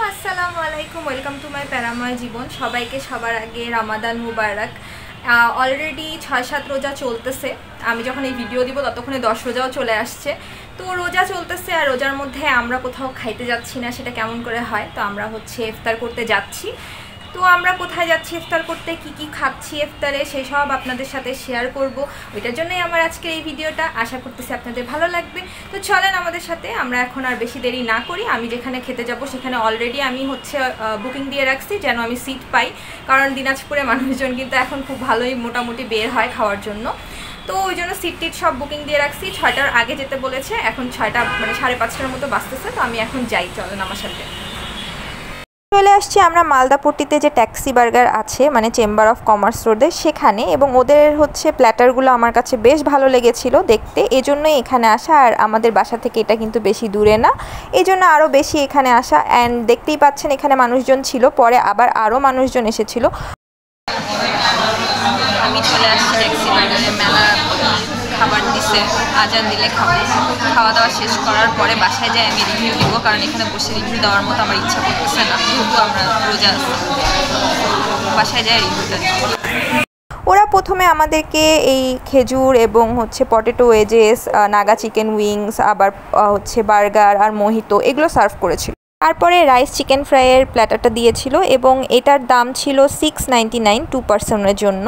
আসসালামু আলাইকুম, welcome to my প্যারাময় জীবন। সবাইকে সবার আগে রামাদান মুবারক। অলরেডি 6-7 রোজা চলতেছে। আমি যখন এই ভিডিও দিব ততক্ষণে 10 রোজাও চলে আসছে। তো রোজা চলতেছে আর রোজার মধ্যে আমরা কোথাও খাইতে যাচ্ছি না, সেটা কেমন করে হয়? তো আমরা ইফতার করতে যাচ্ছি। তো আমরা কোথায় যাচ্ছি ইফতার করতে, কি কি খাচ্ছি ইফতারে, সেসব আপনাদের সাথে শেয়ার করব। ওইটার জন্যই আমার আজকের এই ভিডিওটা। আশা করতেছি আপনাদের ভালো লাগবে। তো চলেন আমাদের সাথে। আমরা এখন আর বেশি দেরি না করি। আমি যেখানে খেতে যাব সেখানে অলরেডি আমি বুকিং দিয়ে রাখছি, যেন আমি সিট পাই। কারণ দিনাজপুরে মানুষজন কিন্তু এখন খুব ভালোই মোটামুটি বের হয় খাওয়ার জন্য। তো ওই জন্য সিট টিট সব বুকিং দিয়ে রাখছি। 6টার আগে যেতে বলেছে। এখন 6টা মানে 5:30টার মতো বাজতেছে। তো আমি এখন যাই, চলেন আমার সাথে। চলে আসছি আমরা মালদাপট্টিতে যে ট্যাক্সি বার্গার আছে, মানে চেম্বার অফ কমার্স রোডে, সেখানে। এবং ওদের প্ল্যাটারগুলো আমার কাছে বেশ ভালো লেগেছিল দেখতে, এজন্যই এখানে আসা। আর আমাদের বাসা থেকে এটা কিন্তু বেশি দূরে না, এজন্য আরও বেশি এখানে আসা। অ্যান্ড দেখতেই পাচ্ছেন এখানে মানুষজন ছিল, পরে আবার আরও মানুষজন এসেছিল। আমি চলে আসছি ট্যাক্সি বার্গারে। মেলা খাবার দিছে, আজান দিলে খাবো। খাওয়া দাওয়া শেষ করার পরে বাসায় যাই আমি রিভিউ দিব, কারণ এখানে বসে রিভিউ দেওয়ার মতো আমার ইচ্ছা করতেছে না, যেহেতু আমরা রোজা আছি। বাসায় যাই রিভিউটা দিব। ওরা প্রথমে আমাদেরকে এই খেজুর এবং potato wedges, Naga chicken wings, আবার বার্গার আর মোহিতো, এগুলো সার্ভ করেছিল। তারপরে রাইস চিকেন ফ্রাইয়ের প্ল্যাটারটা দিয়েছিল এবং এটার দাম ছিল 699 2 পারসনের জন্য।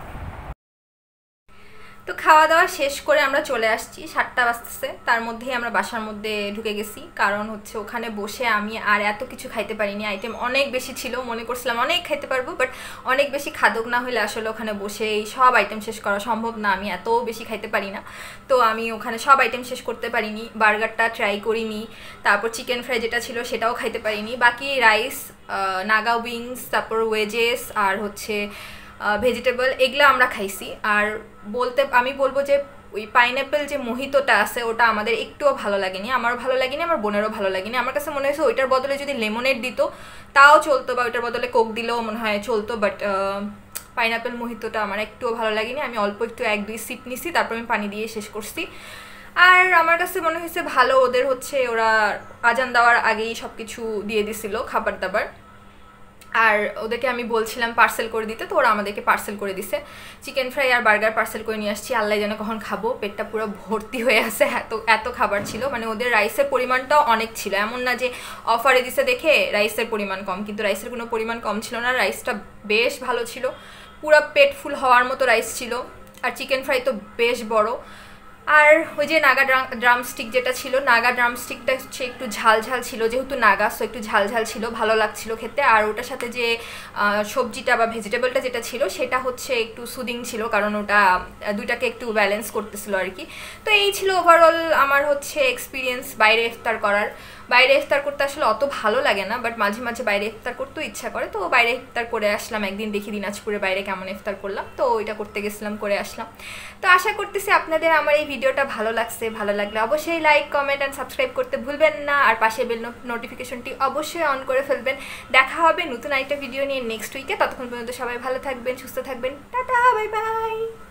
তো খাওয়া দাওয়া শেষ করে আমরা চলে আসছি। 7টা বাজতেছে। তার মধ্যেই আমরা বাসার মধ্যে ঢুকে গেছি, কারণ ওখানে বসে আমি আর এত কিছু খাইতে পারিনি। আইটেম অনেক বেশি ছিল, মনে করছিলাম অনেক খাইতে পারবো, বাট অনেক বেশি খাদক না হলে আসলে ওখানে বসে এই সব আইটেম শেষ করা সম্ভব না। আমি এত বেশি খাইতে পারি না, তো আমি ওখানে সব আইটেম শেষ করতে পারিনি। বার্গারটা ট্রাই করিনি, তারপর চিকেন ফ্রাই যেটা ছিল সেটাও খাইতে পারিনি। বাকি রাইস, নাগা উইংস, তারপর ওয়েজেস আর ভেজিটেবল, এগুলো আমরা খাইছি। আর আমি বলবো যে ওই পাইনঅ্যাপেল যে মোহিতোটা আছে ওটা আমাদের একটুও ভালো লাগেনি। আমারও ভালো লাগেনি, আমার বোনেরও ভালো লাগেনি। আমার কাছে মনে হয়েছে ওইটার বদলে যদি লেমনেড দিত তাও চলতো, বা ওইটার বদলে কোক দিলেও মনে হয় চলতো, বাট পাইনঅ্যাপেল মোহিতোটা আমার একটুও ভালো লাগেনি। আমি অল্প একটু 1-2 সিপ নিছি, তারপর আমি পানি দিয়ে শেষ করছি। আর আমার কাছে মনে হয়েছে ভালো, ওদের ওরা আজান দেওয়ার আগেই সব কিছু দিয়ে দিছিল খাবার দাবার। আর ওদেরকে আমি বলছিলাম পার্সেল করে দিতে, তো ওরা আমাদেরকে পার্সেল করে দিছে। চিকেন ফ্রাই আর বার্গার পার্সেল করে নিয়ে আসছি। আল্লাহ জানে কখন খাবো, পেটটা পুরো ভর্তি হয়ে আছে, এত খাবার ছিল। মানে ওদের রাইসের পরিমাণটাও অনেক ছিল, এমন না যে অফারে দিছে দেখে রাইসের পরিমাণ কম, কিন্তু রাইসের কোনো পরিমাণ কম ছিল না। রাইসটা বেশ ভালো ছিল, পুরো পেট ফুল হওয়ার মতো রাইস ছিল। আর চিকেন ফ্রাই তো বেশ বড়। আর ওই যে নাগা ড্রামস্টিক যেটা ছিল, নাগা ড্রামস্টিকটা একটু ঝাল ঝাল ছিল, যেহেতু নাগা, সো একটু ঝাল ঝাল ছিল, ভালো লাগছিল খেতে। আর ওটার সাথে যে সবজিটা বা ভেজিটেবলটা যেটা ছিল সেটা একটু সুদিং ছিল, কারণ ওটা দুইটাকে একটু ব্যালেন্স করতেছিল আর কি। তো এই ছিল ওভারঅল আমার এক্সপিরিয়েন্স বাইরে ইফতার করার। বাইরে ইফতার করতে আসলে অত ভালো লাগে না, বাট মাঝে মাঝে বাইরে ইফতার করতেও ইচ্ছা করে। তো বাইরে ইফতার করে আসলাম একদিন, দেখি দিনাজপুরে বাইরে কেমন ইফতার করলাম, তো ওইটা করতে গেছিলাম, করে আসলাম। তো আশা করতেছি আপনাদের আমার এই ভিডিওটা ভালো লাগছে। ভালো লাগলে অবশ্যই লাইক, কমেন্ট অ্যান্ড সাবস্ক্রাইব করতে ভুলবেন না। আর পাশে বেল নোটিফিকেশনটি অবশ্যই অন করে ফেলবেন। দেখা হবে নতুন একটা ভিডিও নিয়ে নেক্সট উইকে। ততক্ষণ পর্যন্ত সবাই ভালো থাকবেন, সুস্থ থাকবেন। Tata, bye by.